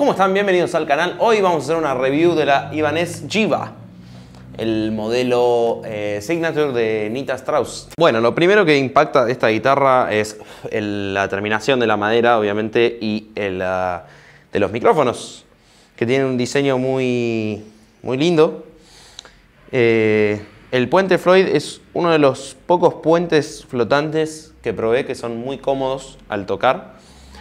¿Cómo están? Bienvenidos al canal. Hoy vamos a hacer una review de la Ibanez Jiva, el modelo Signature de Nita Strauss. Bueno, lo primero que impacta de esta guitarra es la terminación de la madera, obviamente, y de los micrófonos, que tienen un diseño muy lindo. El puente Floyd es uno de los pocos puentes flotantes que probé que son muy cómodos al tocar.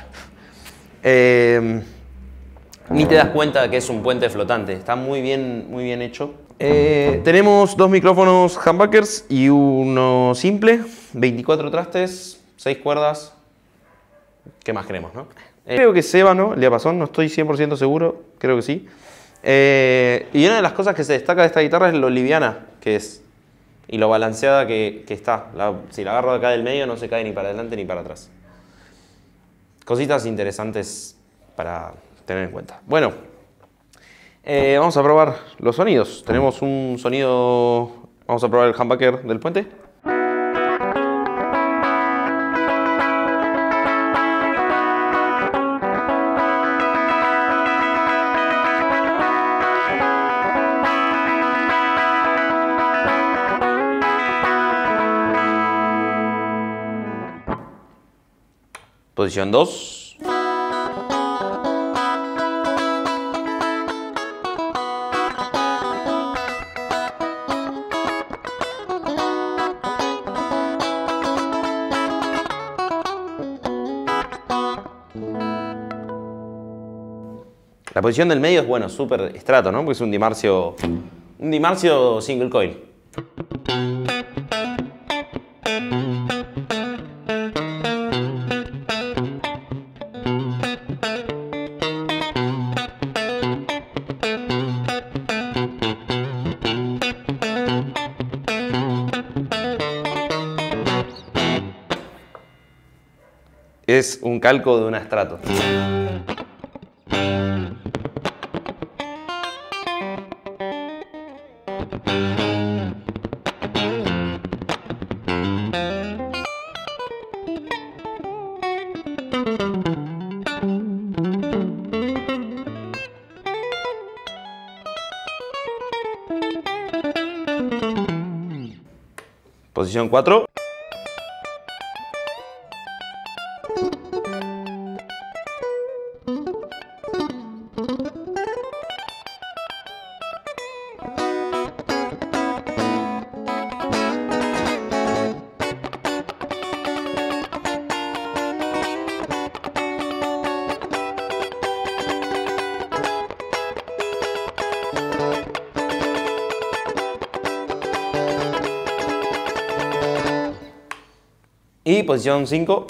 Ni te das cuenta de que es un puente flotante, está muy bien hecho. Tenemos dos micrófonos humbuckers y uno simple, 24 trastes, 6 cuerdas. ¿Qué más queremos, no? Creo que es ébano el diapasón, no estoy 100% seguro, creo que sí. Y una de las cosas que se destaca de esta guitarra es lo liviana que es y lo balanceada que está. Si la agarro de acá del medio no se cae ni para adelante ni para atrás. Cositas interesantes para tener en cuenta. Bueno, vamos a probar los sonidos. Tenemos un sonido... Vamos a probar el humbucker del puente. Posición 2. La posición del medio es, bueno, súper estrato, ¿no? Porque es un Dimarzio single coil. Es un calco de una Strato. Posición 4. Y posición 5.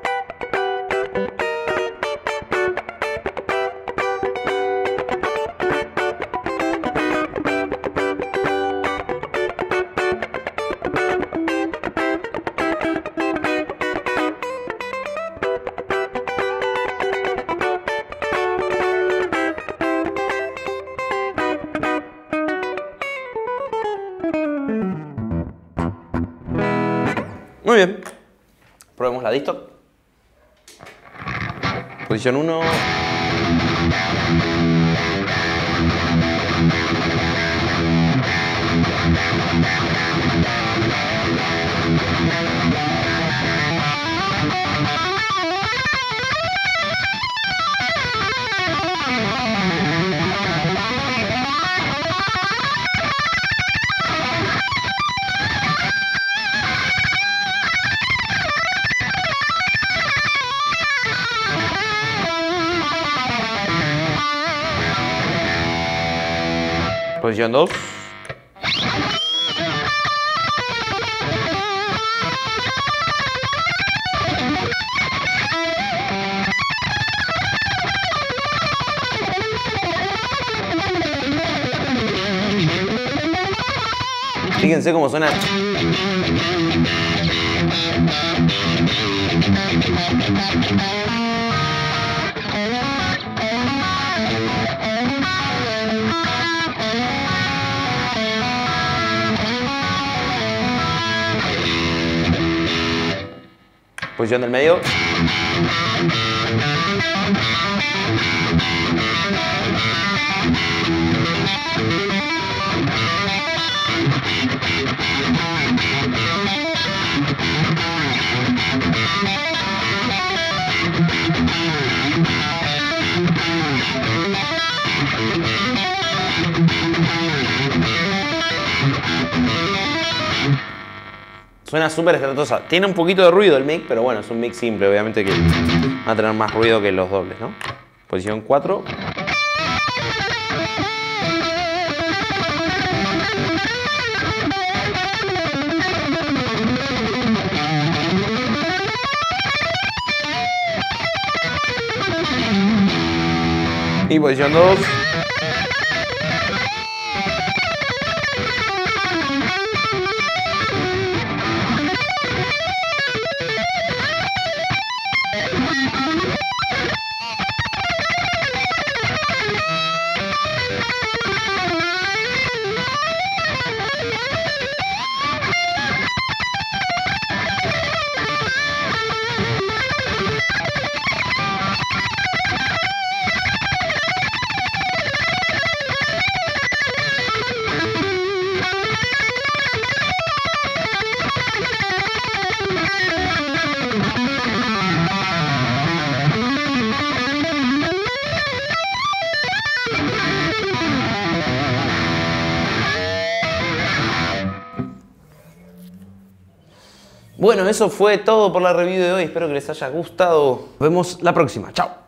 Muy bien. Probemos la disto. Posición 1. Posición 2. Fíjense cómo suena. Posición del medio. Suena súper estratosa. Tiene un poquito de ruido el mic, pero bueno, es un mic simple. Obviamente que va a tener más ruido que los dobles, ¿no? Posición 4. Y posición 2. Bueno, eso fue todo por la review de hoy. Espero que les haya gustado. Nos vemos la próxima. Chao.